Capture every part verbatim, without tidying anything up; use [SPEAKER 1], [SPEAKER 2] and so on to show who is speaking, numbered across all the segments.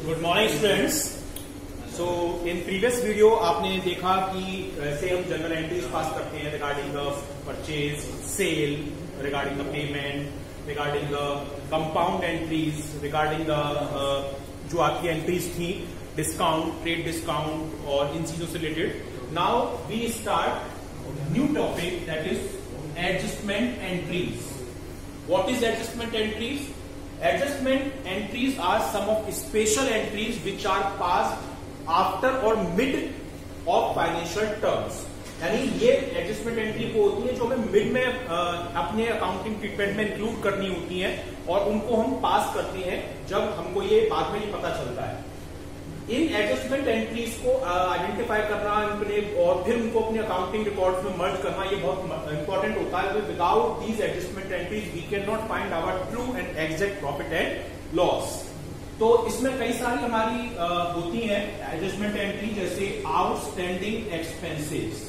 [SPEAKER 1] Good morning students. So in previous video आपने देखा कि कैसे हम जनरल एंट्रीज पास करते हैं regarding the purchase, sale, regarding the payment, regarding the compound entries, regarding the जो आपकी एंट्रीज थी डिस्काउंट, ट्रेड डिस्काउंट और इन चीजों से related. Now we start new topic that is adjustment entries. What is adjustment entries? Adjustment entries are some of special entries which are passed after or mid of financial terms। यानी ये adjustment entry को होती है जो हमें mid में आ, अपने accounting treatment में इंक्लूड करनी होती है और उनको हम पास करते हैं जब हमको ये बाद में ही पता चलता है। इन एडजस्टमेंट एंट्रीज को आइडेंटिफाई करना और फिर उनको अपने अकाउंटिंग रिकॉर्ड्स में मर्ज करना ये बहुत इंपॉर्टेंट होता है। Without these adjustment entries we can not find our true and exact profit and loss. तो इसमें कई सारी हमारी आ, होती हैं एडजस्टमेंट एंट्री, जैसे आउटस्टैंडिंग एक्सपेंसेस,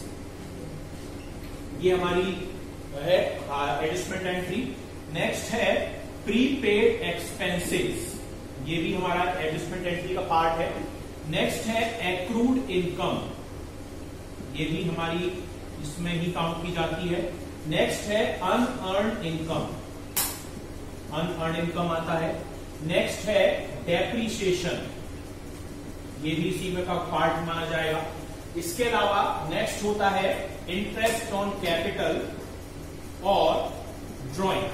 [SPEAKER 1] ये हमारी है एडजस्टमेंट एंट्री। नेक्स्ट है प्रीपेड एक्सपेंसेस, ये भी हमारा एडजस्टमेंट एंट्री का पार्ट है। नेक्स्ट है एक्रूड इनकम, ये भी हमारी इसमें ही काउंट की जाती है। नेक्स्ट है अनअर्न्ड इनकम, अनअर्न्ड इनकम आता है। नेक्स्ट है डेप्रीशिएशन, ये भी इसी में का पार्ट माना जाएगा। इसके अलावा नेक्स्ट होता है इंटरेस्ट ऑन कैपिटल और ड्रॉइंग।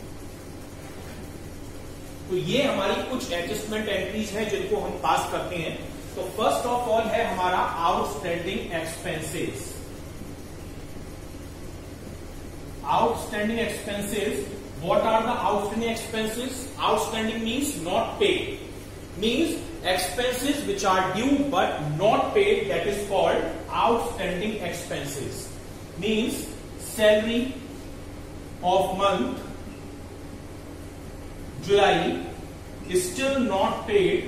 [SPEAKER 1] तो ये हमारी कुछ एडजस्टमेंट एंट्रीज हैं जिनको हम पास करते हैं। तो फर्स्ट ऑफ ऑल है हमारा outstanding expenses. Outstanding expenses, what are the outstanding expenses? Outstanding means not paid, means expenses which are due but not paid, that is called outstanding expenses. Means salary of month July is still not paid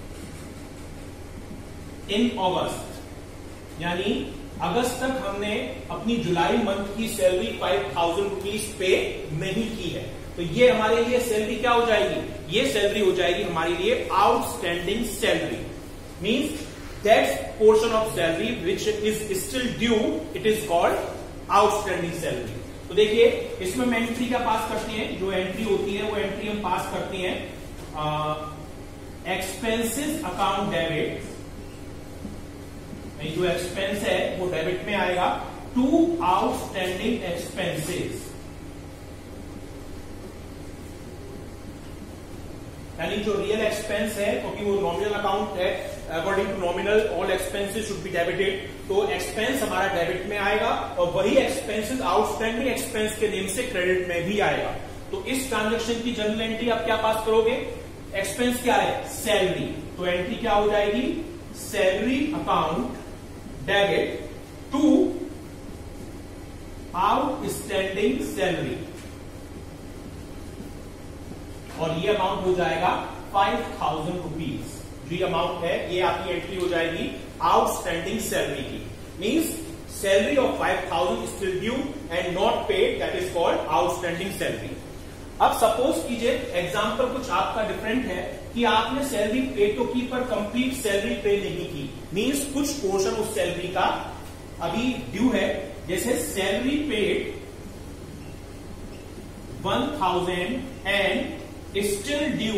[SPEAKER 1] in August, यानी अगस्त तक हमने अपनी जुलाई month की salary five thousand rupees pay नहीं की है। तो ये हमारे लिए सैलरी क्या हो जाएगी? ये सैलरी हो जाएगी हमारे लिए outstanding salary. Means that portion of salary which is still due, it is called outstanding salary. तो देखिए इसमें हम एंट्री क्या पास करते हैं, जो एंट्री होती है वो एंट्री हम पास करते हैं एक्सपेंसेस अकाउंट डेबिट, जो एक्सपेंस है वो डेबिट में आएगा टू आउटस्टैंडिंग एक्सपेंसेस। यानी जो रियल एक्सपेंस है, क्योंकि वो नॉमिनल अकाउंट है, according to nominal all expenses should be debited. तो एक्सपेंस हमारा डेबिट में आएगा और वही एक्सपेंसेस आउटस्टैंडिंग एक्सपेंस के नेम से क्रेडिट में भी आएगा। तो इस ट्रांजेक्शन की जर्नल एंट्री आप क्या पास करोगे? एक्सपेंस क्या है? सैलरी। तो एंट्री क्या हो जाएगी? Salary account debit to outstanding salary, और ये अमाउंट हो जाएगा फाइव थाउजेंड रुपीज। जो ये अमाउंट है ये आपकी एंट्री हो जाएगी आउटस्टैंडिंग सैलरी की। Means salary of five thousand still due and not paid, that is called outstanding salary. अब सपोज कीजिए एग्जांपल कुछ आपका डिफरेंट है कि आपने सैलरी पे तो की पर कंप्लीट सैलरी पे नहीं की। मींस कुछ पोर्शन उस सैलरी का अभी ड्यू है, जैसे salary paid one thousand and still due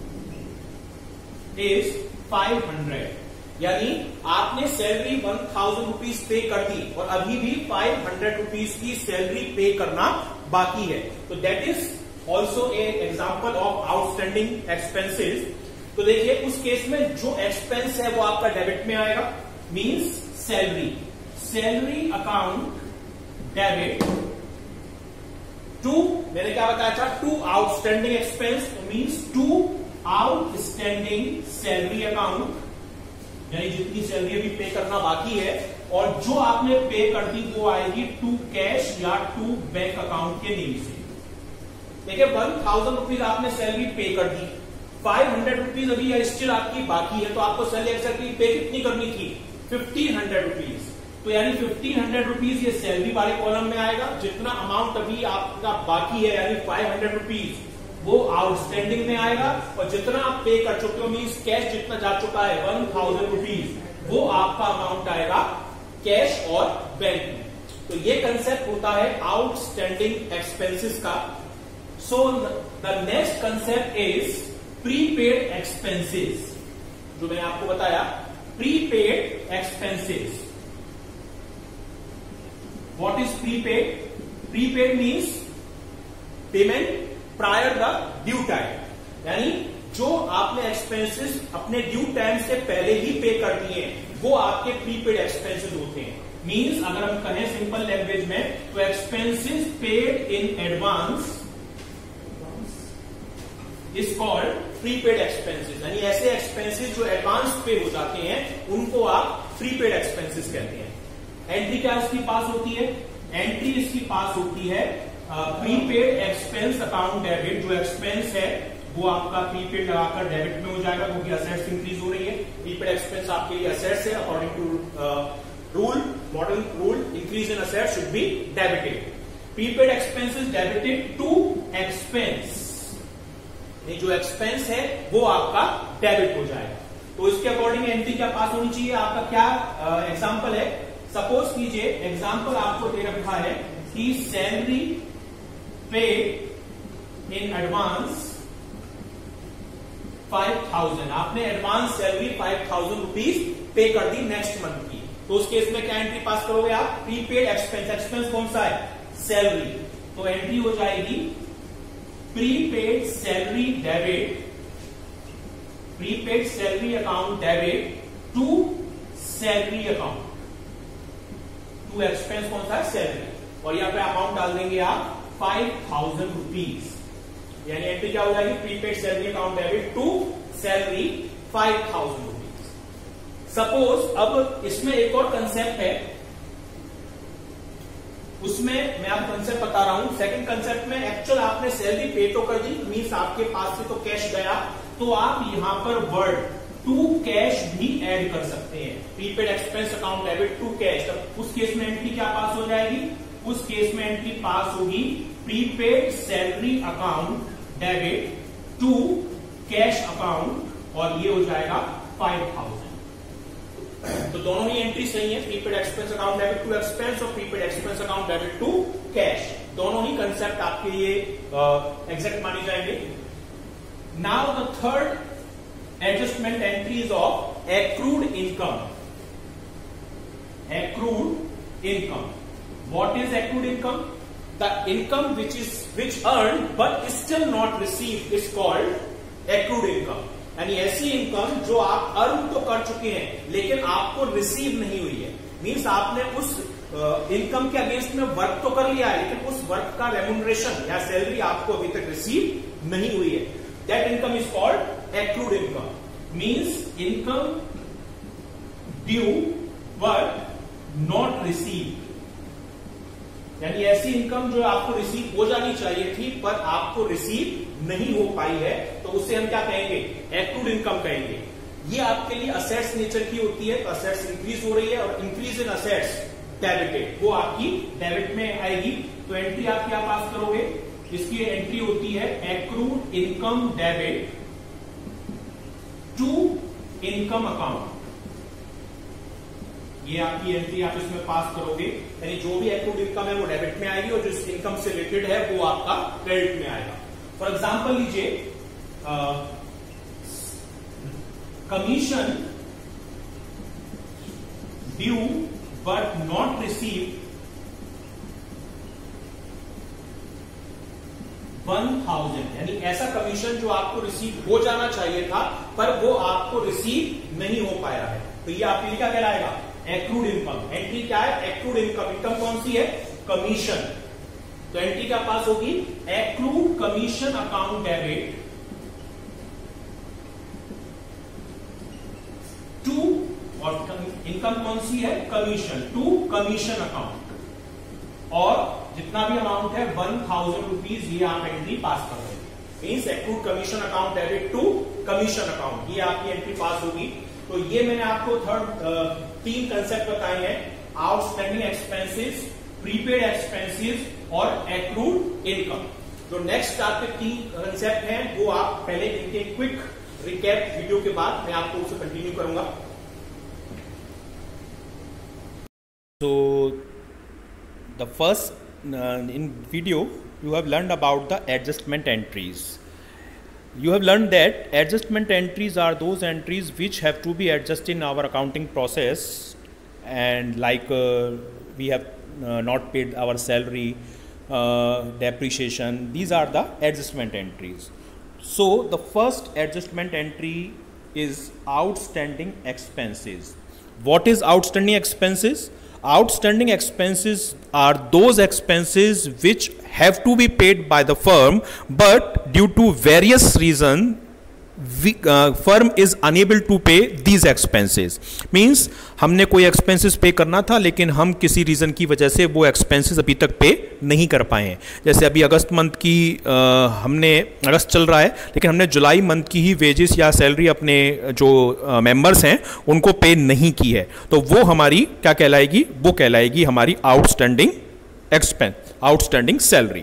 [SPEAKER 1] is five hundred. यानी आपने salary one thousand rupees pay कर दी और अभी भी फाइव हंड्रेड रुपीज की सैलरी पे करना बाकी है। तो that is also a example of outstanding expenses. तो देखिए उस केस में जो एक्सपेंस है वो आपका डेबिट में आएगा। Means salary, salary account debit to, मैंने क्या बताया था? To outstanding expense, means to outstanding salary account, यानी जितनी सैलरी अभी पे करना बाकी है और जो आपने पे कर दी वो आएगी टू कैश या टू बैंक अकाउंट के नेम से। देखिए वन थाउजेंड रुपीज आपने सैलरी पे कर दी, फाइव हंड्रेड रुपीज अभी स्टिल आपकी बाकी है, तो आपको सैलरी एक्चुअली पे कितनी करनी थी? Fifteen hundred rupees. तो यानी फिफ्टीन हंड्रेड रुपीज ये सैलरी वाले कॉलम में आएगा। जितना अमाउंट अभी आपका बाकी है यानी फाइव हंड्रेड रुपीज वो आउटस्टैंडिंग में आएगा, और जितना आप पे कर चुके हो मीन्स कैश जितना जा चुका है वन थाउजेंड रुपीज, वो आपका अमाउंट आएगा कैश और बैंक में। तो ये कंसेप्ट होता है आउटस्टैंडिंग एक्सपेंसेस का। So the next concept is prepaid expenses, जो मैंने आपको बताया prepaid expenses. What is prepaid? Prepaid means payment prior the due time, यानी जो आपने एक्सपेंसेस अपने ड्यू टाइम से पहले ही पे कर दिए वो आपके प्रीपेड एक्सपेंसेस होते हैं। मीन्स अगर हम कहें सिंपल लैंग्वेज में तो expenses paid in advance is called prepaid expenses, यानी ऐसे एक्सपेंसेस जो एडवांस पे हो जाते हैं उनको आप प्रीपेड एक्सपेंसेस कहते हैं। एंट्री क्या इसकी पास होती है? एंट्री इसकी पास होती है प्रीपेड एक्सपेंस अकाउंट डेबिट। जो एक्सपेंस है वो आपका प्रीपेड लगाकर डेबिट में हो जाएगा क्योंकि असेट्स इंक्रीज हो रही है। प्रीपेड एक्सपेंस आपके लिए असेट्स है, according to rule, modern rule, increase in assets should be debited. Prepaid expenses debited to expense, ये जो एक्सपेंस है वो आपका डेबिट हो जाएगा। तो इसके अकॉर्डिंग एंट्री क्या पास होनी चाहिए? आपका क्या एग्जांपल uh, है? सपोज कीजिए एग्जांपल आपको दे रखा है कि salary paid in advance five thousand, आपने advance salary five thousand rupees pay कर दी नेक्स्ट मंथ की। तो उस केस में क्या एंट्री पास करोगे आप? Prepaid expense. एक्सपेंस कौन सा है? सैलरी। तो एंट्री हो जाएगी prepaid salary debit, prepaid salary account debit to salary account, to expense कौन सा है? सैलरी। और यहां पे अमाउंट डाल देंगे आप फाइव थाउजेंड रुपीज, यानी एंट्री क्या हो जाएगी? Prepaid salary account debit to salary five thousand rupees. Suppose अब इसमें एक और कंसेप्ट है, उसमें मैं आपको कंसेप्ट बता रहा हूं। सेकंड कंसेप्ट में एक्चुअल आपने सैलरी पे तो कर दी, मीन्स आपके पास से तो कैश गया, तो आप यहां पर वर्ड टू कैश भी ऐड कर सकते हैं। Prepaid expense account debit to cash, तब उस केस में एंट्री क्या पास हो जाएगी? उस केस में एंट्री पास होगी prepaid salary account debit to cash account, और ये हो जाएगा फाइव थाउजेंड। तो दोनों ही एंट्री सही है, prepaid expense account debit to expense और prepaid expense account debit to cash. दोनों ही कंसेप्ट आपके लिए एग्जैक्ट माने जाएंगे। Now the third adjustment entry is of accrued income. Accrued income, what is accrued income? The income which is which earn but still not receive is called accrued income, यानी ऐसी income जो आप earn तो कर चुके हैं लेकिन आपको रिसीव नहीं हुई है। मीन्स आपने उस इनकम के अगेंस्ट में वर्क तो कर लिया है लेकिन उस वर्क का रेम्यूनरेशन या सैलरी आपको अभी तक रिसीव नहीं हुई है। That income is called accrued income. Means income due but not receive, यानी ऐसी इनकम जो आपको रिसीव हो जानी चाहिए थी पर आपको रिसीव नहीं हो पाई है, तो उसे हम क्या कहेंगे? एक्रूड इनकम कहेंगे। ये आपके लिए असेट्स नेचर की होती है, तो असेट्स इंक्रीज हो रही है और इंक्रीज इन असेट्स डेबिटेड, वो आपकी डेबिट में आएगी। तो एंट्री आप क्या पास करोगे? इसकी एंट्री होती है accrued income debit to income account, ये आपकी एंट्री आप इसमें पास करोगे, यानी जो भी एक्रूड इनकम है वो डेबिट में आएगी और जो इस इनकम से रिलेटेड है वो आपका क्रेडिट में आएगा। फॉर एग्जाम्पल लीजिए commission due but not receive one thousand, यानी ऐसा कमीशन जो आपको रिसीव हो जाना चाहिए था पर वो आपको रिसीव नहीं हो पाया है, तो ये आपके लिए क्या कहलाएगा? Accrued income. एंट्री क्या है? Accrued income. इनकम कौन सी है? कमीशन। तो एंट्री क्या पास होगी? Accrued commission account debit to, और इनकम कौन सी है? कमीशन, टू कमीशन अकाउंट, और जितना भी अमाउंट है वन थाउजेंड रुपीज, ये आप एंट्री पास कर रहे हैं। Means accrued commission account debit to commission account, ये आपकी एंट्री पास होगी। तो ये मैंने आपको थर्ड तीन कंसेप्ट बताए हैं, आउटस्टैंडिंग एक्सपेंसेस, प्रीपेड एक्सपेंसेस और एक्रूड इनकम। जो नेक्स्ट आपके तीन कंसेप्ट हैं वो आप पहले इनके क्विक रिकैप वीडियो के बाद मैं आपको उसे कंटिन्यू करूंगा. So the first uh, in video you have learned about the adjustment entries. You have learned that adjustment entries are those entries which have to be adjusted in our accounting process, and like uh, we have uh, not paid our salary, uh, depreciation, these are the adjustment entries. So the first adjustment entry is outstanding expenses. What is outstanding expenses? Outstanding expenses are those expenses which have to be paid by the firm, but due to various reasons we, uh, firm is unable to pay these expenses. Means हमने कोई expenses pay करना था लेकिन हम किसी reason की वजह से वो expenses अभी तक pay नहीं कर पाए हैं. जैसे अभी अगस्त मंथ की uh, हमने अगस्त चल रहा है लेकिन हमने जुलाई मंथ की ही वेजेस या सैलरी अपने जो मेंबर्स uh, हैं उनको पे नहीं की है, तो वो हमारी क्या कहलाएगी? वो कहलाएगी हमारी outstanding expense, outstanding salary.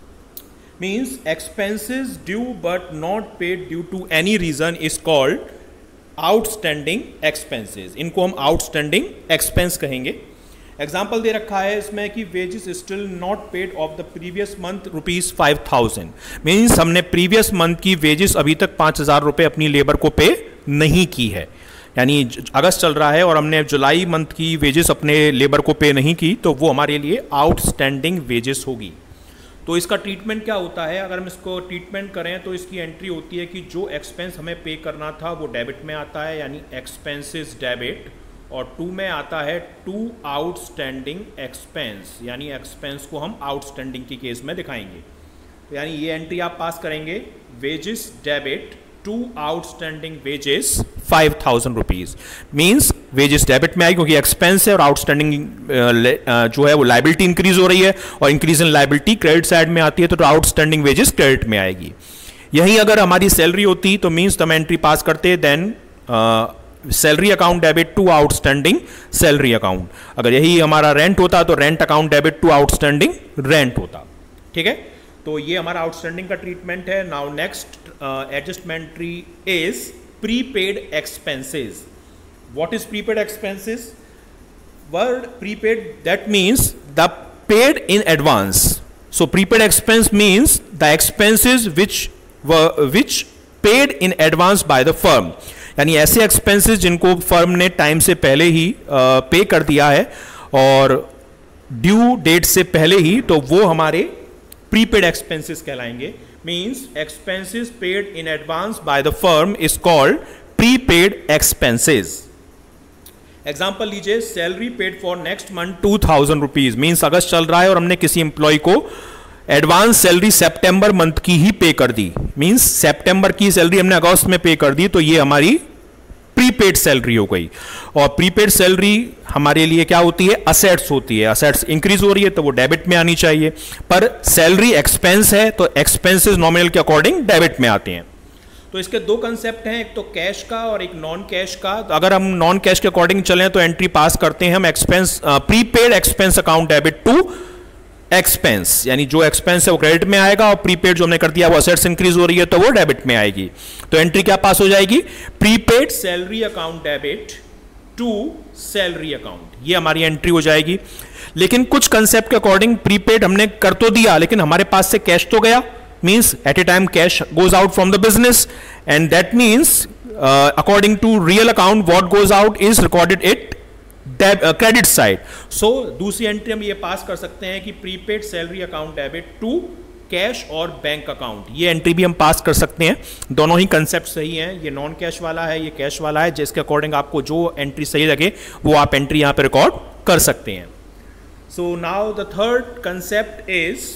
[SPEAKER 1] Means expenses due but not paid due to any reason is called outstanding expenses. इनको हम outstanding expense कहेंगे. एग्जाम्पल दे रखा है इसमें कि wages still not paid off the previous month rupees five thousand. Means हमने previous month की वेजेस अभी तक पाँच हज़ार रुपये अपनी लेबर को पे नहीं की है, यानी अगस्त चल रहा है और हमने जुलाई मंथ की वेजेस अपने लेबर को पे नहीं की, तो वो हमारे लिए आउटस्टैंडिंग वेजेस होगी. तो इसका ट्रीटमेंट क्या होता है? अगर हम इसको ट्रीटमेंट करें तो इसकी एंट्री होती है कि जो एक्सपेंस हमें पे करना था वो डेबिट में आता है, यानी एक्सपेंसेस डेबिट, और टू में आता है टू आउटस्टैंडिंग एक्सपेंस, यानी एक्सपेंस को हम आउटस्टैंडिंग के केस में दिखाएंगे. तो यानी ये एंट्री आप पास करेंगे, wages debit to outstanding wages five thousand rupees. Means wages debit में आएगी क्योंकि एक्सपेंस है और आउटस्टैंडिंग जो है वो लाइबिलिटी इंक्रीज हो रही है, और increase in liability credit side में आती है, तो आउटस्टैंडिंग वेजेस क्रेडिट में आएगी. यही अगर हमारी सैलरी होती तो मीन्स हम एंट्री पास करते then salary account debit to outstanding salary account. अगर यही हमारा रेंट होता तो rent account debit to outstanding rent होता. ठीक है, तो ये हमारा आउटस्टैंडिंग का ट्रीटमेंट है. Now next adjustment entry is prepaid expenses. What is prepaid expenses? Word prepaid, that means the paid in advance. So prepaid expense means the expenses which were which paid in advance by the firm. यानी ऐसे expenses जिनको firm ने time से पहले ही पे uh, कर दिया है और ड्यू डेट से पहले ही, तो वो हमारे prepaid expenses कहलाएंगे. Means expenses paid in advance by the firm is called prepaid expenses. Example लीजिए, salary paid for next month two thousand rupees. Means अगस्त चल रहा है और हमने किसी एम्प्लॉय को एडवांस सैलरी सितंबर मंथ की ही पे कर दी. मीन्स सितंबर की सैलरी हमने अगस्त में पे कर दी, तो ये हमारी प्रीपेड सैलरी हो गई. और प्रीपेड सैलरी हमारे लिए क्या होती है? असेट्स होती है. असेट्स इंक्रीज हो रही है तो वो डेबिट में आनी चाहिए, पर सैलरी एक्सपेंस है तो एक्सपेंसेस नॉमिनल के अकॉर्डिंग डेबिट में आते हैं. तो इसके दो कंसेप्ट हैं, एक तो कैश का और एक नॉन कैश का. तो अगर हम नॉन कैश के अकॉर्डिंग चलें तो एंट्री पास करते हैं हम expense prepaid expense account debit to expense, यानी जो एक्सपेंस है वो क्रेडिट में आएगा और प्रीपेड जो हमने कर दिया वो असेट्स इंक्रीज हो रही है तो वो डेबिट में आएगी. तो एंट्री क्या पास हो जाएगी? Prepaid salary account debit to salary account, ये हमारी एंट्री हो जाएगी. लेकिन कुछ कंसेप्ट के अकॉर्डिंग प्रीपेड हमने कर तो दिया लेकिन हमारे पास से कैश तो गया. Means at a time cash goes out from the business, and that means uh, according to real account what goes out is recorded at deb, uh, credit side. So दूसरी एंट्री हम ये pass कर सकते हैं कि prepaid salary account debit to cash और bank account, ये entry भी हम पास कर सकते हैं. दोनों ही कंसेप्ट सही हैं, ये नॉन कैश वाला है, ये कैश वाला है. जिसके अकॉर्डिंग आपको जो एंट्री सही लगे वो आप एंट्री यहाँ पे रिकॉर्ड कर सकते हैं. So now the third concept is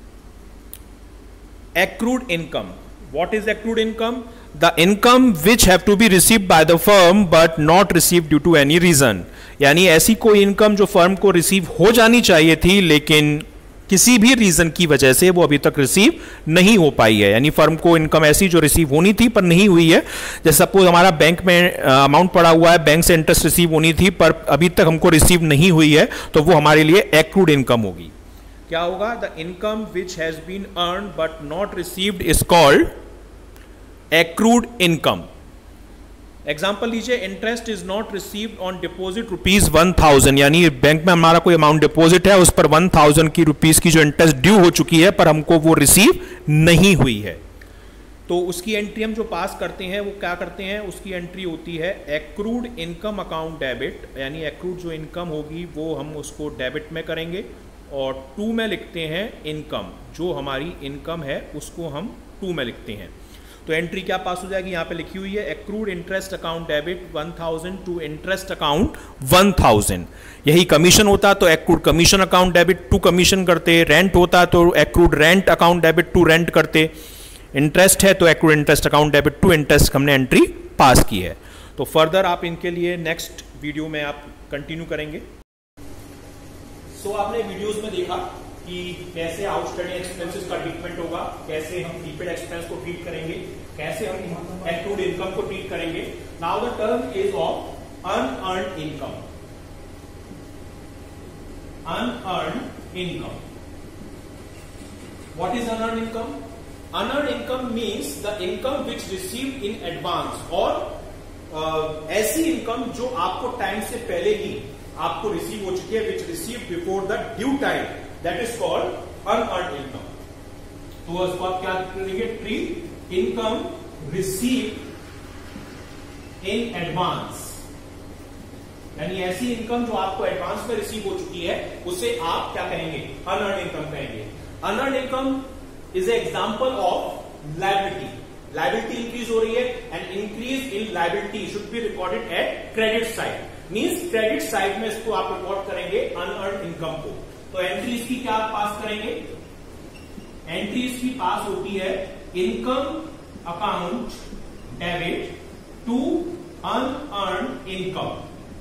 [SPEAKER 1] accrued income. What is accrued income? The income which have to be received by the firm but not received due to any reason. यानी ऐसी कोई income जो firm को receive हो जानी चाहिए थी लेकिन किसी भी रीजन की वजह से वो अभी तक रिसीव नहीं हो पाई है. यानी फर्म को इनकम ऐसी जो रिसीव होनी थी पर नहीं हुई है. जैसे सपोज हमारा बैंक में अमाउंट पड़ा हुआ है, बैंक से इंटरेस्ट रिसीव होनी थी पर अभी तक हमको रिसीव नहीं हुई है, तो वो हमारे लिए एक्रूड इनकम होगी. क्या होगा? The income which has been earn but not received is called accrued income. Example लीजिए, interest is not received on deposit rupees one thousand, यानी बैंक में हमारा कोई अमाउंट डिपॉजिट है, उस पर वन थाउजेंड की रुपीज की जो इंटरेस्ट ड्यू हो चुकी है पर हमको वो रिसीव नहीं हुई है, तो उसकी एंट्री हम जो पास करते हैं वो क्या करते हैं? उसकी एंट्री होती है एक्रूड इनकम अकाउंट डेबिट, यानी एक्रूड जो इनकम होगी वो हम उसको डेबिट में करेंगे और टू में लिखते हैं इनकम, जो हमारी इनकम है उसको हम टू में लिखते हैं। तो एंट्री क्या पास हो जाएगी? यहाँ पे लिखी हुई है accrued interest account debit one thousand to interest account one thousand. यही कमीशन होता तो accrued commission account debit to commission करते, रेंट होता तो accrued rent account debit to rent करते, इंटरेस्ट है तो accrued interest account debit to interest हमने एंट्री पास की है। तो फर्दर आप इनके लिए नेक्स्ट वीडियो में आप कंटिन्यू करेंगे। सो so, आपने वीडियोस में देखा कि कैसे आउटस्टैंडिंग एक्सपेंसेस का ट्रीटमेंट होगा, कैसे हम प्रीपेड एक्सपेंस को ट्रीट करेंगे, कैसे हम एक्रूड इनकम को ट्रीट करेंगे। Now the term is of unearned income. Unearned income, what is unearned income? Unearned income means the income which received in advance, और uh, ऐसी इनकम जो आपको टाइम से पहले ही आपको रिसीव हो चुकी है, which received before the due time, that is called unearned income। तो उसको आप क्या करेंगे? Treat income received in advance, यानी ऐसी इनकम जो आपको एडवांस में रिसीव हो चुकी है उसे आप क्या कहेंगे? अनअर्न्ड इनकम कहेंगे। Unearned income is an example of liability. Liability increase हो रही है and increase in liability should be recorded at credit side. Means credit side में इसको आप रिकॉर्ड करेंगे unearned income को। तो एंट्री इसकी क्या आप पास करेंगे? एंट्री इसकी पास होती है income account debit to unearned income।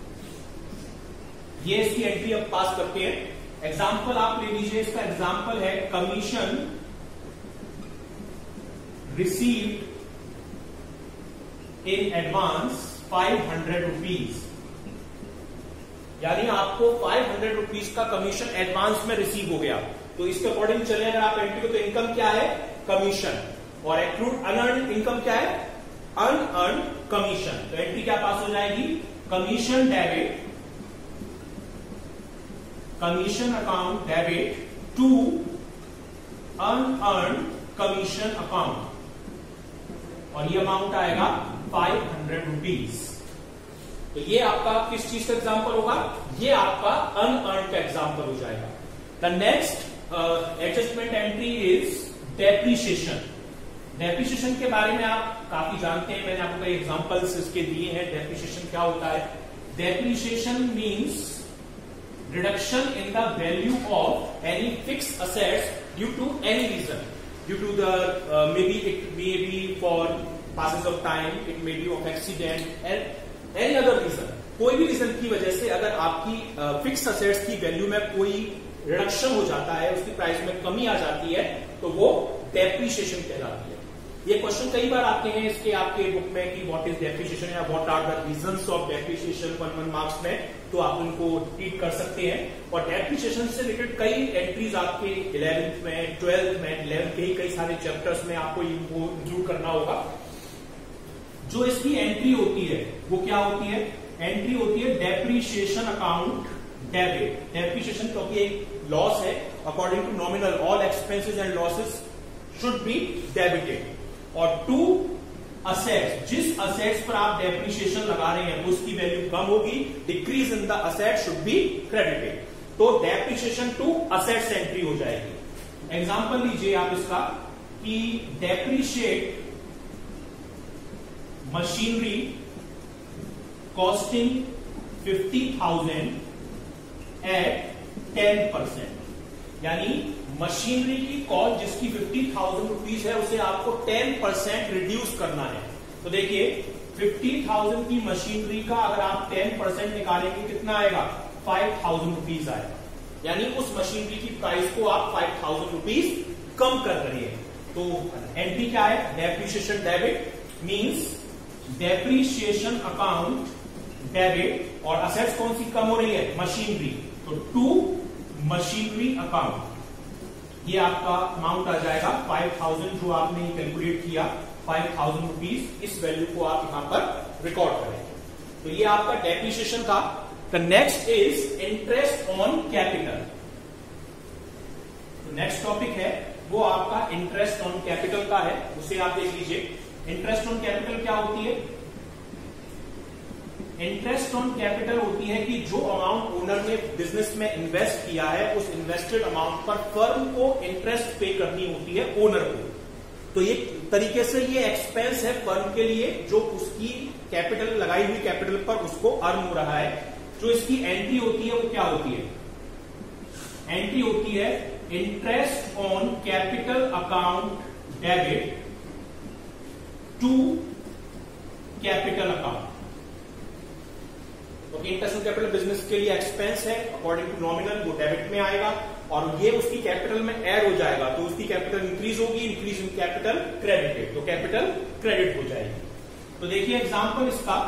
[SPEAKER 1] ये इसकी एंट्री अब पास करते हैं। एग्जाम्पल आप ले लीजिए, इसका एग्जाम्पल है commission received in advance five hundred rupees, यानी आपको फाइव हंड्रेड रुपीज का कमीशन एडवांस में रिसीव हो गया। तो इसके अकॉर्डिंग चले अगर आप एंट्री को, तो इनकम क्या है? कमीशन, और एक्रूड अनअर्न्ड इनकम क्या है? Unearned commission. तो एंट्री क्या पास हो जाएगी? Commission debit, commission account debit to unearned commission account, और ये अमाउंट आएगा फाइव हंड्रेड रुपीज। तो ये आपका किस चीज का एग्जांपल होगा? ये आपका अनअर्न्ड का एग्जांपल हो जाएगा। The next adjustment entry is depreciation. Depreciation के बारे में आप काफी जानते हैं, मैंने आपको कई एग्जांपल्स इसके दिए हैं। डेप्रिसिएशन क्या होता है? Depreciation means reduction in the value of any fixed assets due to any reason, due to the uh, maybe it may be for passes of time, it may be of accident and any other reason, कोई भी reason की वजह से अगर आपकी fix uh, assets की value में कोई रिडक्शन हो जाता है, उसकी प्राइस में कमी आ जाती है, तो वो डेप्रिसिएशन कहलाती है। ये क्वेश्चन कई बार आते हैं इसके आपके बुक में कि व्हाट इज डेप्रिसिएशन या what are the reasons of depreciation, one one marks में, तो आप उनको ट्रीट कर सकते हैं। और डेप्रिसिएशन से रिलेटेड कई एंट्रीज आपके इलेवेंथ में, ट्वेल्थ में, इलेवेंथ के ही कई सारे चैप्टर्स में आपको इनको इंक्लूड करना होगा। जो इसकी एंट्री होती है वो क्या होती है? एंट्री होती है डेप्रिसिएशन अकाउंट डेबिट। डेप्रिसिएशन क्योंकि एक लॉस है, according to nominal all expenses and losses should be debited. और टू असेट्स, जिस असेट्स पर आप डेप्रिसिएशन लगा रहे हैं उसकी वैल्यू कम होगी, decrease in the asset should be credited. तो डेप्रिसिएशन टू असेट्स एंट्री हो जाएगी। एग्जांपल लीजिए आप इसका कि depreciate machinery costing fifty thousand at ten percent, यानी मशीनरी की कॉस्ट जिसकी फिफ्टी थाउजेंड रुपीज है उसे आपको टेन परसेंट रिड्यूस करना है। तो देखिए फिफ्टी थाउजेंड की मशीनरी का अगर आप टेन परसेंट निकालेंगे कितना आएगा? फाइव थाउजेंड रुपीज आएगा, यानी उस मशीनरी की प्राइस को आप फाइव थाउजेंड रुपीज कम कर रहे हैं। तो एंट्री क्या है? Depreciation debit means depreciation account debit, और असेट्स कौन सी कम हो रही है? मशीनरी, तो टू मशीनरी अकाउंट। ये आपका अमाउंट आ जाएगा फाइव थाउजेंड, जो आपने कैलकुलेट किया फाइव थाउजेंड रुपीज, इस वैल्यू को आप यहां पर रिकॉर्ड करेंगे। तो ये आपका डेप्रिसिएशन था। The next is interest on capital. तो नेक्स्ट टॉपिक है वो आपका इंटरेस्ट ऑन कैपिटल का है, उसे आप देख लीजिए। इंटरेस्ट ऑन कैपिटल क्या होती है? इंटरेस्ट ऑन कैपिटल होती है कि जो अमाउंट ओनर ने बिजनेस में इन्वेस्ट किया है, उस इन्वेस्टेड अमाउंट पर फर्म को इंटरेस्ट पे करनी होती है ओनर को। तो ये तरीके से ये एक्सपेंस है फर्म के लिए, जो उसकी कैपिटल लगाई हुई कैपिटल पर उसको अर्न हो रहा है। जो इसकी एंट्री होती है वो क्या होती है? एंट्री होती है interest on capital account debit to capital account. तो इंटरेस्ट ऑन कैपिटल बिजनेस के लिए एक्सपेंस है, अकॉर्डिंग टू नॉमिनल वो डेबिट में आएगा और ये उसकी कैपिटल में ऐड हो जाएगा, तो उसकी कैपिटल इंक्रीज होगी, इंक्रीज इन कैपिटल क्रेडिटेड, तो कैपिटल क्रेडिट हो जाएगी। तो देखिए एग्जांपल इसका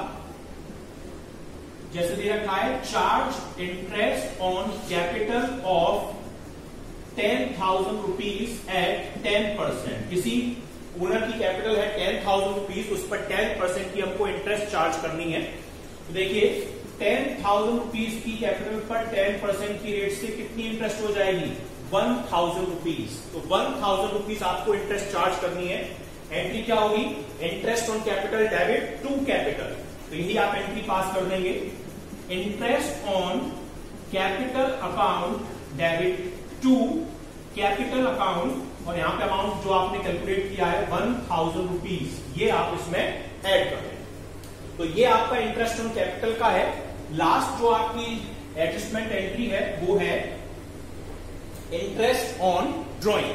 [SPEAKER 1] जैसे दे रखा है, charge interest on capital of ten thousand rupees at ten percent. किसी ओनर की कैपिटल है टेन थाउजेंड रुपीज, उस पर टेन परसेंट की हमको इंटरेस्ट चार्ज करनी है। तो देखिए टेन थाउजेंड रुपीज की कैपिटल पर टेन परसेंट की रेट से कितनी इंटरेस्ट हो जाएगी? One thousand rupees. तो वन थाउजेंड रुपीज आपको इंटरेस्ट चार्ज करनी है। एंट्री क्या होगी? Interest on capital debit to capital. तो यही आप एंट्री पास कर देंगे, interest on capital account debit to capital account, और यहां पे अमाउंट जो आपने कैलकुलेट किया है वन थाउजेंड रुपीज, ये आप इसमें ऐड कर दें। तो ये आपका इंटरेस्ट ऑन कैपिटल का है। लास्ट जो आपकी एडजस्टमेंट एंट्री है वो है interest on drawing.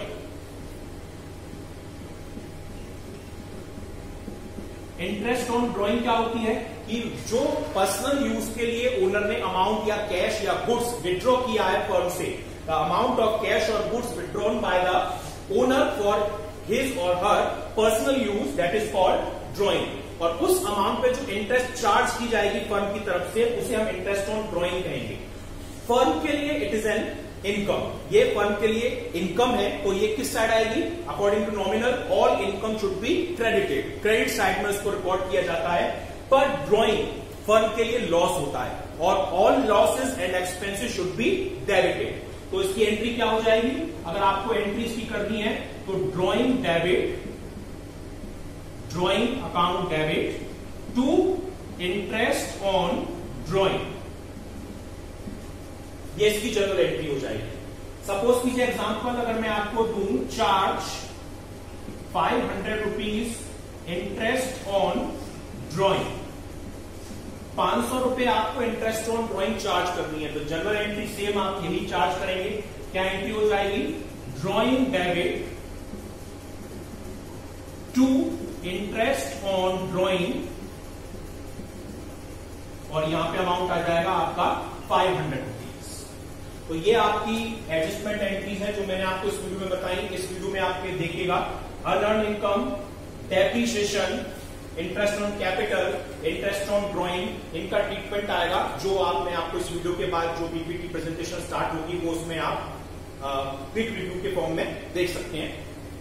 [SPEAKER 1] Interest on drawing क्या होती है कि जो पर्सनल यूज के लिए ओनर ने अमाउंट या कैश या गुड्स विड्रॉ किया है फर्म से, द अमाउंट ऑफ कैश और goods withdrawn by the owner for his और her personal use, that is called drawing. और उस अमाउंट पे जो इंटरेस्ट चार्ज की जाएगी फर्म की तरफ से, उसे हम इंटरेस्ट ऑन ड्रॉइंग कहेंगे। फर्म के लिए इट इज एन इनकम, ये फर्म के लिए इनकम है, तो ये किस साइड आएगी? According to nominal all income should be credited, credit side में उसको रिकॉर्ड किया जाता है। पर ड्रॉइंग फर्म के लिए लॉस होता है और all losses and expenses should be debited. तो इसकी एंट्री क्या हो जाएगी? अगर आपको एंट्री इसकी करनी है तो drawing debit, drawing account debit to interest on drawing, ये इसकी जनरल एंट्री हो जाएगी। सपोज कीजिए एग्जांपल अगर मैं आपको दूं, charge five hundred rupees interest on drawing, पांच सौ रुपए आपको इंटरेस्ट ऑन ड्रॉइंग चार्ज करनी है। तो जनरल एंट्री सेम आप यही चार्ज करेंगे। क्या एंट्री हो जाएगी? Drawing debit to interest on drawing, और यहां पे अमाउंट आ जाएगा आपका फाइव हंड्रेड रुपीज। तो ये आपकी एडजस्टमेंट एंट्रीज है जो मैंने आपको इस वीडियो में बताई। इस वीडियो में आपके देखिएगा unearned income, depreciation, interest on capital, interest on drawing, इनका ट्रीटमेंट आएगा, जो आप मैं आपको इस वीडियो के बाद जो पीपीटी प्रेजेंटेशन स्टार्ट होगी वो उसमें आप क्विक रिव्यू के फॉर्म में देख सकते हैं।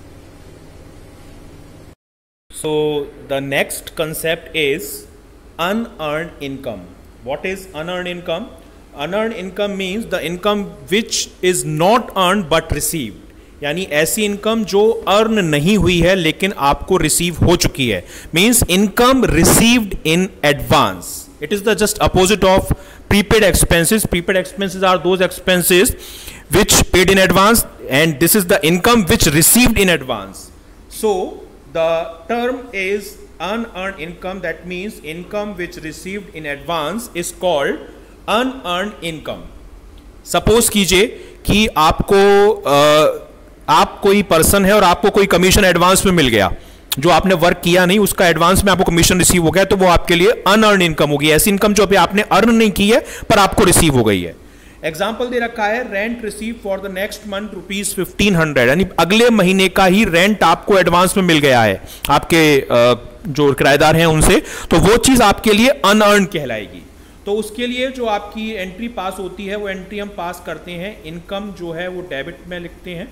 [SPEAKER 2] So the next concept is unearned income. What is unearned income? Unearned income means the income which is not earned but received. यानी ऐसी इनकम जो अर्न नहीं हुई है लेकिन आपको रिसीव हो चुकी है। Means income received in advance. It is the just opposite of prepaid expenses. Prepaid expenses are those expenses which paid in advance, and this is the income which received in advance. So the term is unearned income. That means income which received in advance is called unearned income. Suppose कीजिए कि आपको uh, आप कोई person है और आपको कोई commission advance में मिल गया, जो आपने वर्क किया नहीं उसका एडवांस में आपको कमीशन रिसीव हो गया, तो वो आपके लिए अनअर्न इनकम होगी। ऐसी इनकम जो अभी आपने अर्न नहीं की है पर आपको रिसीव हो गई है। एग्जाम्पल दे रखा है, rent receive for the next month rupees fifteen hundred, यानी अगले महीने का ही रेंट आपको एडवांस में मिल गया है आपके जो किराएदार हैं उनसे, तो वो चीज आपके लिए अनअर्न कहलाएगी। तो उसके लिए जो आपकी एंट्री पास होती है वो एंट्री हम पास करते हैं, इनकम जो है वो डेबिट में लिखते हैं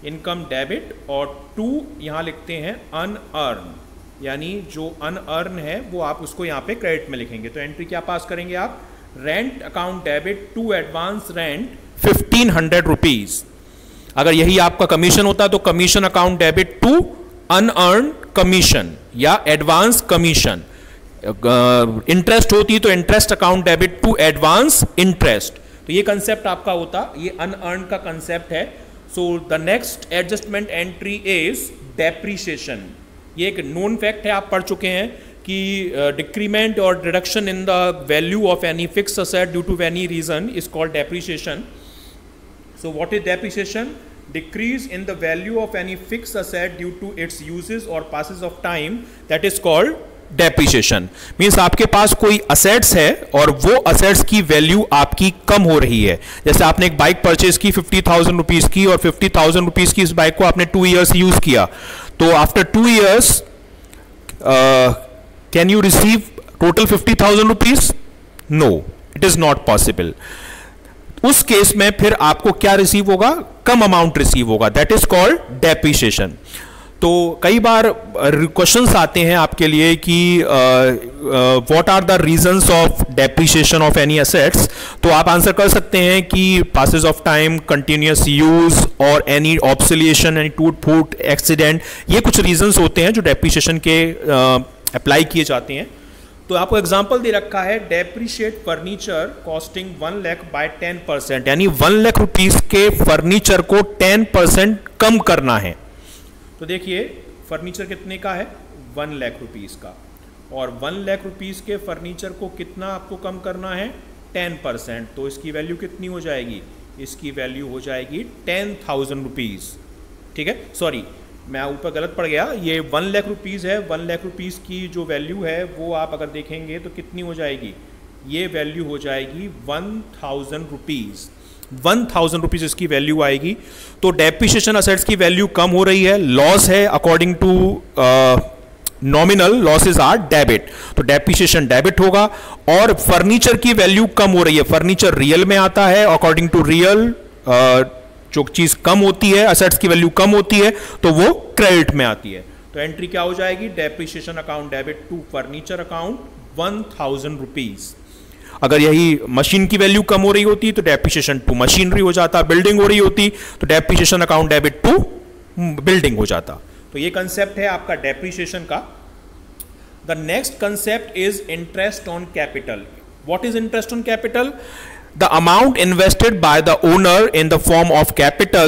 [SPEAKER 2] इनकम डेबिट, और टू यहाँ लिखते हैं अनअर्न, यानी जो अनअर्न है वो आप उसको यहाँ पे क्रेडिट में लिखेंगे। तो एंट्री क्या पास करेंगे आप, rent account debit to advance rent fifteen hundred rupees. अगर यही आपका कमीशन होता तो commission account debit to unearn commission या एडवांस कमीशन। इंटरेस्ट होती तो interest account debit to advance interest. तो ये कंसेप्ट आपका होता, ये अनअर्न का कंसेप्ट है। So the next adjustment entry is depreciation. ये एक नोन फैक्ट है, आप पढ़ चुके हैं कि डिक्रीमेंट और reduction in the value of any fixed asset due to any reason is called depreciation. So what is depreciation? Decrease in the value of any fixed asset due to its uses or passes of time, that is called depreciation. Means आपके पास कोई assets है और वो assets की value आपकी कम हो रही है। जैसे आपने एक बाइक परचेज की फिफ्टी थाउजेंड रुपीज की, और फिफ्टी थाउजेंड रुपीज की इस बाइक को आपने टू ईयर्स यूज किया, तो after two years can you receive total fifty thousand rupees? No, it is not possible. उस केस में फिर आपको क्या रिसीव होगा? कम अमाउंट रिसीव होगा, दैट इज कॉल्ड डेप्रीशिएशन। तो कई बार क्वेश्चंस आते हैं आपके लिए कि what are the reasons of depreciation of any assets, तो आप आंसर कर सकते हैं कि passes of time, continuous use और एनी ऑब्सोलिएशन, एनी टूट फूट, एक्सीडेंट, ये कुछ रीजंस होते हैं जो डेप्रीशिएशन के अप्लाई uh, किए जाते हैं। तो आपको एग्जांपल दे रखा है, depreciate furniture costing one lakh by ten percent, यानी वन लाख रुपीस के फर्नीचर को टेन परसेंट कम करना है। तो देखिए फर्नीचर कितने का है? वन लाख रुपीस का, और वन लाख रुपीस के फर्नीचर को कितना आपको कम करना है? Ten percent. तो इसकी वैल्यू कितनी हो जाएगी? इसकी वैल्यू हो जाएगी टेन थाउजेंड रुपीज। ठीक है, सॉरी मैं ऊपर गलत पड़ गया, ये वन लाख रुपीज़ है। वन लाख रुपीज़ की जो वैल्यू है वो आप अगर देखेंगे तो कितनी हो जाएगी? ये वैल्यू हो जाएगी one thousand rupees. One thousand rupees इसकी वैल्यू आएगी। तो डेप्रीशिएशन असेट्स की वैल्यू कम हो रही है, लॉस है, according to nominal losses are debit, तो डेप्रीशिएशन डेबिट होगा। और फर्नीचर की वैल्यू कम हो रही है, फर्नीचर रियल में आता है, अकॉर्डिंग टू रियल जो चीज कम होती है, असेट्स की वैल्यू कम होती है, तो वो क्रेडिट में आती है। तो एंट्री क्या हो जाएगी? Depreciation account debit to furniture account one thousand rupees. अगर यही मशीन की वैल्यू कम हो रही होती तो डेप्रीशिएशन टू मशीनरी हो जाता, बिल्डिंग हो रही होती तो depreciation account debit to building हो जाता। तो ये कंसेप्ट है आपका डेप्रीशिएशन का। The next concept is interest on capital. What is interest on capital? The amount invested by the owner in the form of capital,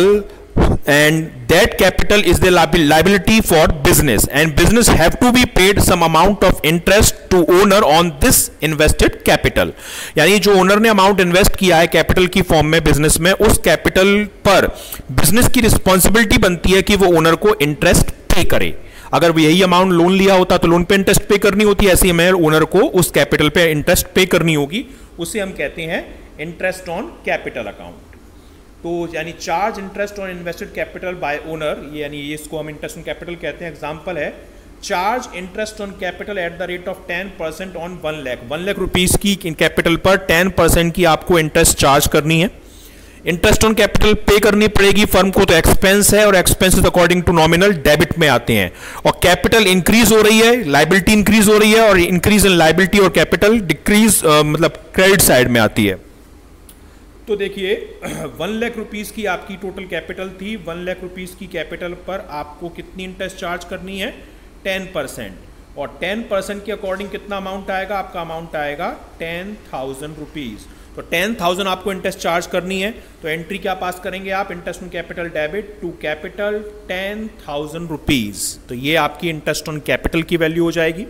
[SPEAKER 2] and that capital is the liability for business, and business have to be paid some amount of interest to owner on this invested capital. यानी जो owner ने amount invest किया है capital की form में business में, उस capital पर बिजनेस की रिस्पॉन्सिबिलिटी बनती है कि वो ओनर को इंटरेस्ट पे करे। अगर वो यही अमाउंट लोन लिया होता तो लोन पे इंटरेस्ट पे करनी होती, ऐसे ही हमें ओनर को उस कैपिटल पे इंटरेस्ट पे करनी होगी। उसे हम कहते हैं इंटरेस्ट ऑन कैपिटल अकाउंट। तो यानी charge interest on invested capital by owner, यानी इसको हम इंटरेस्ट ऑन कैपिटल कहते हैं। एग्जांपल है, charge interest on capital at the rate of ten percent on one lakh. One lakh rupees की कैपिटल पर टेन परसेंट की आपको इंटरेस्ट चार्ज करनी है। इंटरेस्ट ऑन कैपिटल पे करनी पड़ेगी फर्म को, तो एक्सपेंस है, और expenses according to nominal debit में आते हैं। और कैपिटल इंक्रीज हो रही है, लाइबिलिटी इंक्रीज हो रही है, और इंक्रीज इन लाइबिलिटी और कैपिटल डिक्रीज मतलब क्रेडिट साइड में आती है। तो देखिए वन लाख रुपीस की आपकी टोटल कैपिटल थी, वन लाख रुपीस की कैपिटल पर आपको कितनी इंटरेस्ट चार्ज करनी है? Ten percent. और टेन परसेंट के अकॉर्डिंग कितना अमाउंट आएगा? आपका अमाउंट आएगा टेन थाउजेंड रुपीज। तो टेन थाउजेंड आपको इंटरेस्ट चार्ज करनी है। तो एंट्री क्या पास करेंगे आप? Interest on capital debit to capital ten thousand rupees. तो ये आपकी इंटरेस्ट ऑन कैपिटल की वैल्यू हो जाएगी।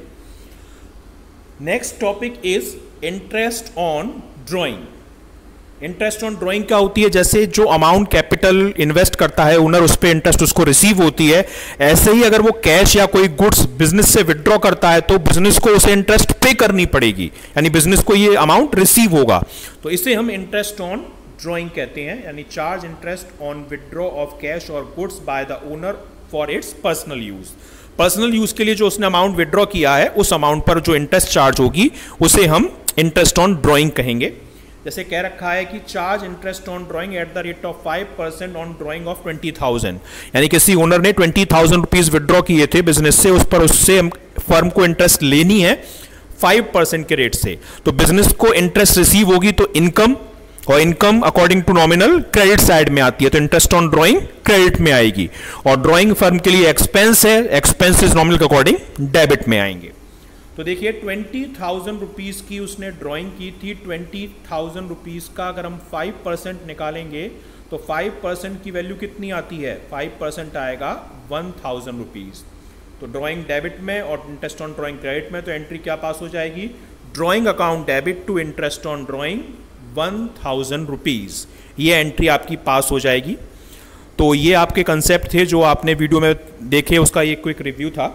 [SPEAKER 2] Next topic is interest on drawing. Interest on drawing क्या होती है? जैसे जो अमाउंट कैपिटल इन्वेस्ट करता है ओनर, उस पर इंटरेस्ट उसको रिसीव होती है, ऐसे ही अगर वो कैश या कोई गुड्स बिजनेस से विड्रॉ करता है तो बिजनेस को उसे इंटरेस्ट पे करनी पड़ेगी, यानी बिजनेस को ये अमाउंट रिसीव होगा। तो इसे हम इंटरेस्ट ऑन ड्रॉइंग कहते हैं, यानी charge interest on withdraw of cash और goods by the owner for its personal use. Personal use के लिए जो उसने अमाउंट विड्रॉ किया है, उस अमाउंट पर जो इंटरेस्ट चार्ज होगी उसे हम इंटरेस्ट ऑन ड्रॉइंग कहेंगे। जैसे कह रखा है कि charge interest on drawing at the rate of five percent on drawing of twenty thousand, यानी किसी ओनर ने ट्वेंटी थाउजेंड रुपीज विड्रॉ किए थे बिजनेस से, उस पर उससे फर्म को इंटरेस्ट लेनी है फाइव परसेंट के रेट से, तो बिजनेस को इंटरेस्ट रिसीव होगी तो इनकम, और income according to nominal credit side में आती है, तो इंटरेस्ट ऑन ड्राइंग क्रेडिट में आएगी, और ड्राइंग फर्म के लिए एक्सपेंस है, एक्सपेंसेस नॉमिनल के अकॉर्डिंग डेबिट में आएंगे। तो देखिए ट्वेंटी थाउजेंड रुपीज की उसने ड्राइंग की थी, ट्वेंटी थाउजेंड रुपीज का अगर हम फाइव परसेंट निकालेंगे तो फाइव परसेंट की वैल्यू कितनी आती है, फाइव परसेंट आएगा वन थाउजेंड रुपीज। तो ड्राइंग डेबिट में और इंटरेस्ट ऑन ड्राइंग क्रेडिट में, तो एंट्री क्या पास हो जाएगी, drawing account debit to interest on drawing one thousand rupees, ये एंट्री आपकी पास हो जाएगी। तो ये आपके कंसेप्ट थे जो आपने वीडियो में देखे, उसका ये क्विक रिव्यू था।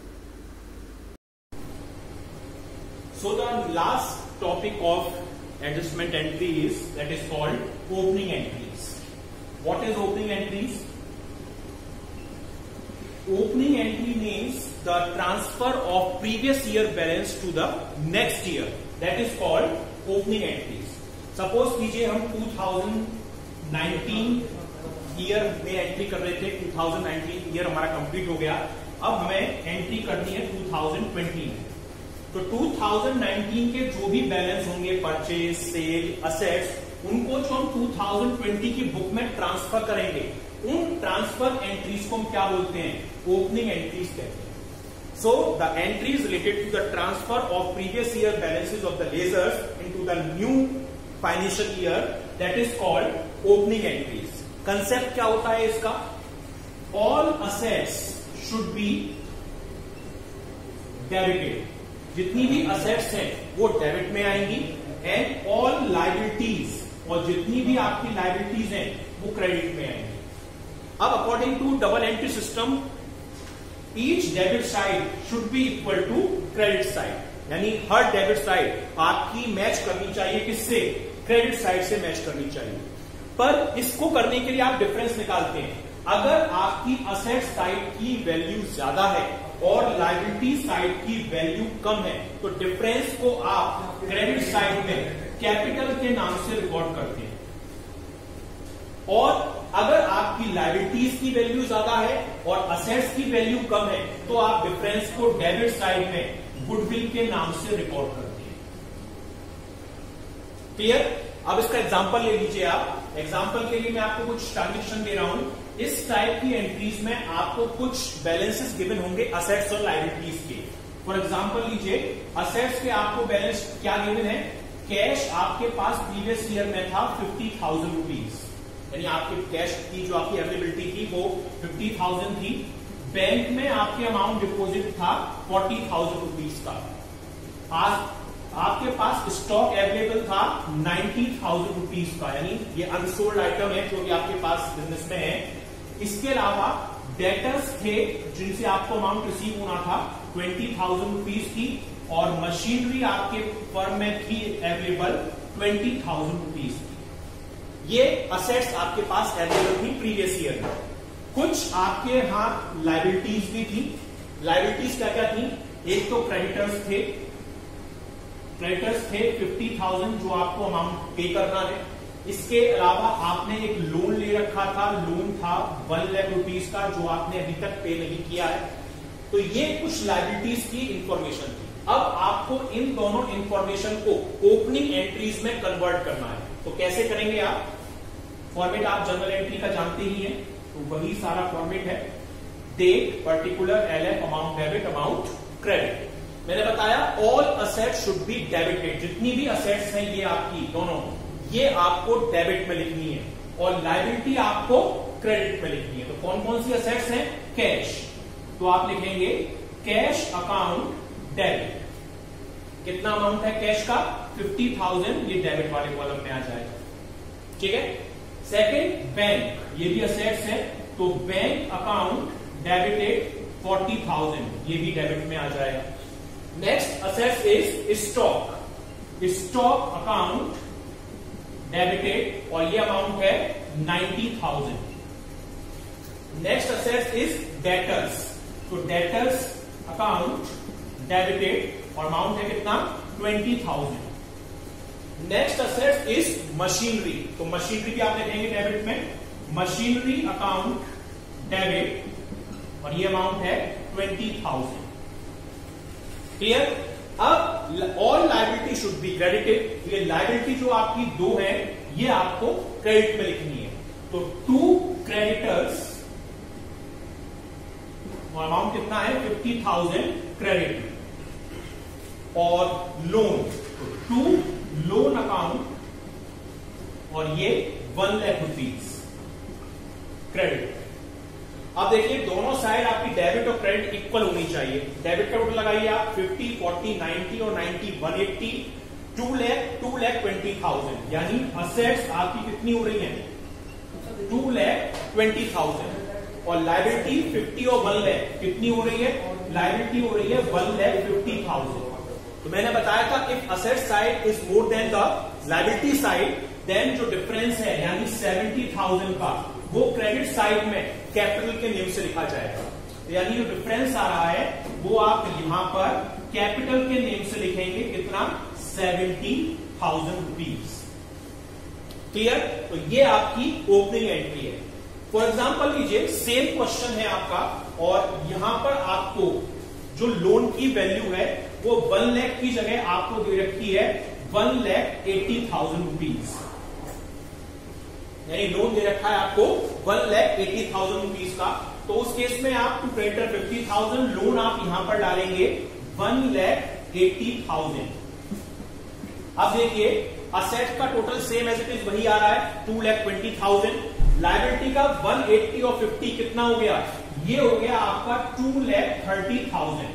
[SPEAKER 1] So the last topic of adjustment entry is that is called opening entries. What is opening entries? Opening entry means the transfer of previous year balance to the next year. That is called opening entries. Suppose कीजिए हम two thousand nineteen year में एंट्री कर रहे थे, two thousand nineteen year हमारा complete हो गया, अब हमें एंट्री करनी है टू थाउजेंड ट्वेंटी में। तो टू थाउजेंड नाइनटीन के जो भी बैलेंस होंगे, परचेज, सेल, असेट्स, उनको जो हम टू थाउजेंड ट्वेंटी की बुक में ट्रांसफर करेंगे, उन ट्रांसफर एंट्रीज को हम क्या बोलते हैं, ओपनिंग एंट्रीज कहते हैं। So the entries related to the transfer of previous year balances of the ledgers into the new financial year, that is called opening entries. Concept क्या होता है इसका, all assets should be debited, जितनी भी assets हैं वो debit में आएंगी, एंड ऑल लायबिलिटीज, और जितनी भी आपकी लायबिलिटीज हैं वो क्रेडिट में आएंगी। अब according to double entry system, each debit side should be equal to credit side, यानी हर डेबिट साइड आपकी मैच करनी चाहिए, किससे, क्रेडिट साइड से मैच करनी चाहिए। पर इसको करने के लिए आप डिफरेंस निकालते हैं, अगर आपकी असेट साइड की वैल्यू ज्यादा है और लायबिलिटी साइड की वैल्यू कम है, तो डिफरेंस को आप क्रेडिट साइड में कैपिटल के नाम से रिकॉर्ड करते हैं, और अगर आपकी लायबिलिटीज की वैल्यू ज्यादा है और असेट्स की वैल्यू कम है, तो आप डिफरेंस को डेबिट साइड में गुडविल के नाम से रिकॉर्ड करते हैं। क्लियर? अब इसका एग्जांपल ले लीजिए आप। एग्जांपल के लिए मैं आपको कुछ ट्रांजेक्शन दे रहा हूं, इस टाइप की एंट्रीज में आपको कुछ बैलेंसेस गिवन होंगे असेट्स और लायबिलिटीज के। फॉर एग्जांपल लीजिए, असेट्स के आपको बैलेंस क्या गिवन है, कैश आपके पास प्रीवियस ईयर में था फिफ्टी थाउजेंड रुपीज, यानी आपके कैश की जो आपकी अवेलेबिलिटी थी वो फिफ्टी थाउजेंड थी। बैंक में आपके अमाउंट डिपॉजिट था फोर्टी थाउजेंड रुपीज का। आज आपके पास स्टॉक अवेलेबल था नाइन्टी थाउजेंड रुपीज का, यानी ये अनसोल्ड आइटम है जो भी आपके पास बिजनेस में है। इसके अलावा डेटर्स थे जिनसे आपको अमाउंट रिसीव होना था ट्वेंटी थाउजेंड रुपीज की, और मशीनरी आपके फर्म में थी अवेलेबल ट्वेंटी थाउजेंड रुपीज की। ये असेट्स आपके पास अवेलेबल थी प्रीवियस ईयर में। कुछ आपके यहां लायबिलिटीज भी थी। लायबिलिटीज क्या क्या थी, एक तो क्रेडिटर्स थे, क्रेडिटर्स थे फिफ्टी थाउजेंड जो आपको अमाउंट पे करना है। इसके अलावा आपने एक लोन ले रखा था, लोन था वन लाख रुपीज का जो आपने अभी तक पे नहीं किया है। तो ये कुछ लायबिलिटीज की इंफॉर्मेशन थी। अब आपको इन दोनों इंफॉर्मेशन को ओपनिंग एंट्रीज में कन्वर्ट करना है। तो कैसे करेंगे आप, फॉर्मेट आप जनरल एंट्री का जानते ही हैं, तो वही सारा फॉर्मेट है, date, particular, LF, amount debit, amount credit. मैंने बताया all assets should be debited, जितनी भी असेट्स हैं ये आपकी दोनों, ये आपको डेबिट में लिखनी है, और लायबिलिटी आपको क्रेडिट में लिखनी है। तो कौन कौन सी असेट्स हैं, कैश, तो आप लिखेंगे कैश अकाउंट डेबिट। कितना अमाउंट है कैश का, फिफ्टी थाउजेंड, ये डेबिट वाले कॉलम में आ जाएगा। ठीक है। सेकंड, बैंक, ये भी असेट्स है, तो bank account debited forty thousand, ये भी डेबिट में आ जाएगा। Next assets is stock, stock account debited, और ये अमाउंट है ninety thousand. Next assets is debtors, तो डेटर्स अकाउंट डेबिटेड, और अमाउंट है कितना, twenty thousand. Next asset is machinery. तो मशीनरी भी आप देखेंगे डेबिट में, मशीनरी अकाउंट डेबिट, और ये अमाउंट है ट्वेंटी थाउजेंड। क्लियर? अब all liability should be credited. ये लायबिलिटी जो आपकी दो है ये आपको क्रेडिट में लिखनी है। तो टू क्रेडिटर्स, अमाउंट कितना है, फिफ्टी थाउजेंड क्रेडिट, और लोन, तो टू लोन अकाउंट, और ये वन लाख रुपीज क्रेडिट। अब देखिए दोनों साइड आपकी डेबिट और क्रेडिट इक्वल होनी चाहिए। डेबिट का टोटल लगाइए आप फिफ्टी, फोर्टी, नाइंटी और ninety, one eighty, two lakh, two lakh twenty thousand, यानी असेट्स आपकी कितनी हो रही है, टू लैख ट्वेंटी थाउजेंड, और लायबिलिटी फिफ्टी और वन लैख कितनी हो रही है, लायबिलिटी हो रही है वन लैख फिफ्टी थाउजेंड। तो मैंने बताया था if asset side is more than the liability side, then जो डिफरेंस है यानी सेवेंटी थाउजेंड का, वो क्रेडिट साइड में कैपिटल के नेम से लिखा जाएगा। यानी जो डिफरेंस आ रहा है वो आप यहां पर कैपिटल के नेम से लिखेंगे, कितना, सेवेंटी थाउजेंड रुपीज। क्लियर? तो ये आपकी ओपनिंग एंट्री है। फॉर एग्जाम्पल लीजिए सेम क्वेश्चन है आपका, और यहां पर आपको जो लोन की वैल्यू है वो वन लाख की जगह आपको दे रखी है one lakh eighty thousand rupees, यानी लोन दे रखा है आपको one lakh eighty thousand rupees का। तो उस केस में आप to creditor fifty thousand, loan आप यहां पर डालेंगे वन लाख एटी थाउजेंड। अब देखिए असेट का total same as it is वही आ रहा है, two lakh twenty thousand, liability का वन एट्टी और फिफ्टी कितना हो गया, ये हो गया आपका टू लाख थर्टी थाउजेंड।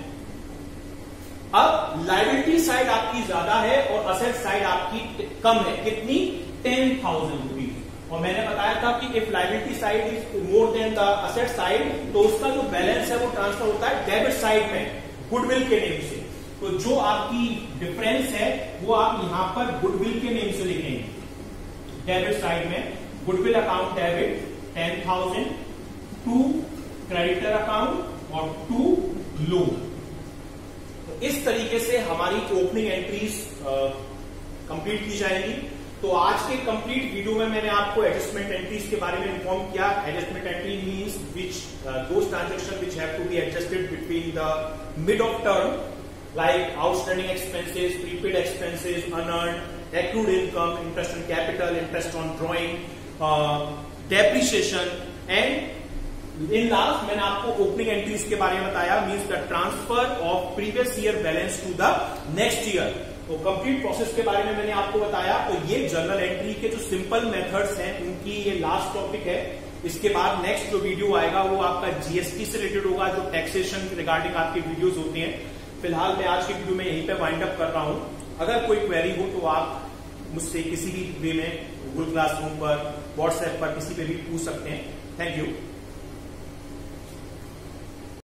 [SPEAKER 1] अब लायबिलिटी साइड आपकी ज्यादा है और असेट साइड आपकी कम है, कितनी, टेन थाउजेंड रुपीज। और मैंने बताया था कि if liability side is more than the asset side, तो उसका जो बैलेंस है वो ट्रांसफर होता है डेबिट साइड में गुडविल के नेम से। तो जो आपकी डिफरेंस है वो आप यहां पर गुडविल के नेम से लिखेंगे, डेबिट साइड में goodwill account debit ten thousand, to creditor account और टू लोन। तो इस तरीके से हमारी ओपनिंग एंट्रीज कंप्लीट की जाएंगी। तो आज के कंप्लीट वीडियो में मैंने आपको एडजस्टमेंट एंट्रीज के बारे में इन्फॉर्म किया। Adjustment entry means which those transaction which have to be adjusted between the mid of term, like outstanding expenses, prepaid expenses, unearned, accrued income, interest on capital, interest on drawing, uh, depreciation, and in last मैंने आपको opening entries के बारे में बताया, means the transfer of previous year balance to the next year. तो complete process के बारे में मैंने आपको बताया। तो ये जर्नल एंट्री के जो सिंपल मेथड्स हैं उनकी ये लास्ट टॉपिक है। इसके बाद नेक्स्ट जो वीडियो आएगा वो आपका जीएसटी से रिलेटेड होगा, जो टैक्सेशन रिगार्डिंग आपके वीडियोज होते हैं। फिलहाल मैं आज की वीडियो में यहीं पे वाइंड अप कर रहा हूं। अगर कोई क्वेरी हो तो आप मुझसे किसी भी वे में गूगल क्लासरूम पर, व्हाट्सएप पर, किसी पे भी पूछ सकते हैं। Thank you.